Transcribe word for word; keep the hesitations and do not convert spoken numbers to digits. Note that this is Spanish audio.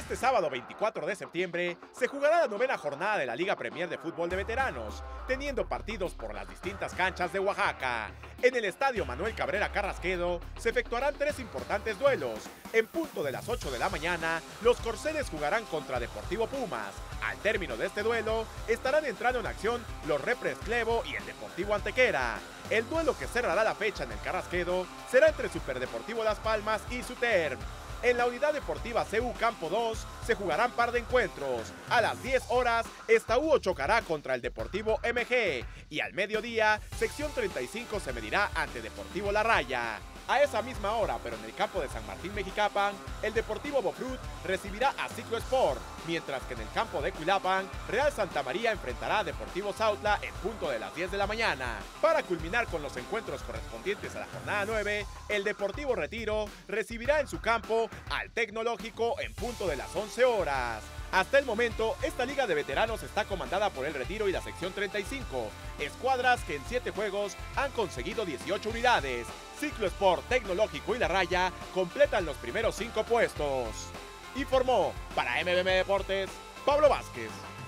Este sábado veinticuatro de septiembre se jugará la novena jornada de la Liga Premier de Fútbol de Veteranos, teniendo partidos por las distintas canchas de Oaxaca. En el estadio Manuel Cabrera Carrasquedo se efectuarán tres importantes duelos. En punto de las ocho de la mañana, los Corceles jugarán contra Deportivo Pumas. Al término de este duelo, estarán entrando en acción los Repres Clevo y el Deportivo Antequera. El duelo que cerrará la fecha en el Carrasquedo será entre Superdeportivo Las Palmas y Suterm. En la Unidad Deportiva C U Campo dos se jugarán par de encuentros. A las diez horas, Estaúo chocará contra el Deportivo M G y al mediodía, Sección treinta y cinco se medirá ante Deportivo La Raya. A esa misma hora, pero en el campo de San Martín Mexicapan, el Deportivo Bofrut recibirá a Ciclo Sport, mientras que en el campo de Cuilapan, Real Santa María enfrentará a Deportivo Sautla en punto de las diez de la mañana. Para culminar con los encuentros correspondientes a la jornada nueve, el Deportivo Retiro recibirá en su campo al Tecnológico en punto de las once horas. Hasta el momento, esta liga de veteranos está comandada por el Retiro y la sección treinta y cinco, escuadras que en siete juegos han conseguido dieciocho unidades. Ciclo Sport, Tecnológico y La Raya completan los primeros cinco puestos. Informó para M B M Deportes, Pablo Vázquez.